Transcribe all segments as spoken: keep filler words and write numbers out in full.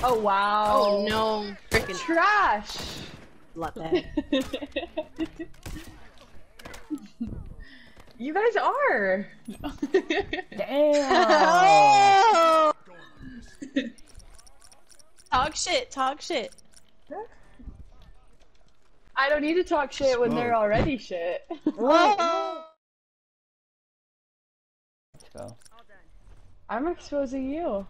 Oh wow. Oh no. Freaking trash. Love that. You guys are. Damn. Oh! Talk shit, talk shit. I don't need to talk shit when they're already shit. Whoa! Let's go. I'm exposing you.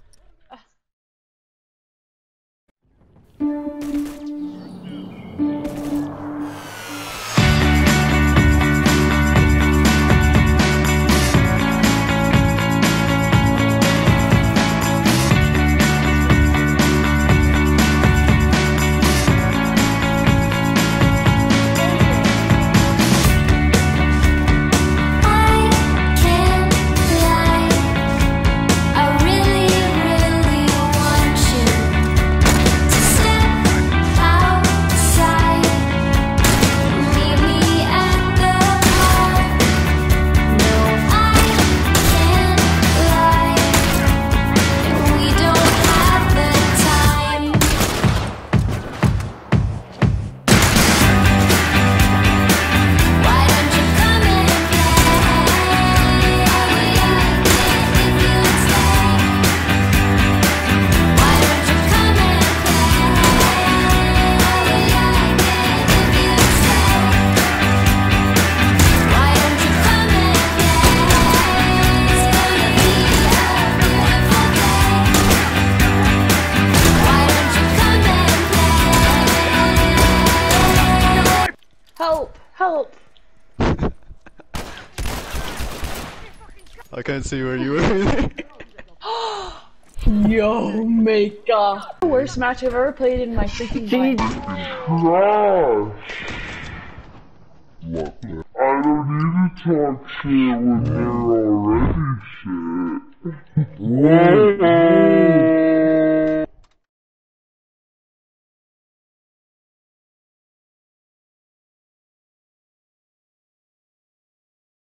Help! Help! I can't see where you are. Yo, Mika. The worst match I've ever played in my freaking life. I don't need to talk shit when they're already shit.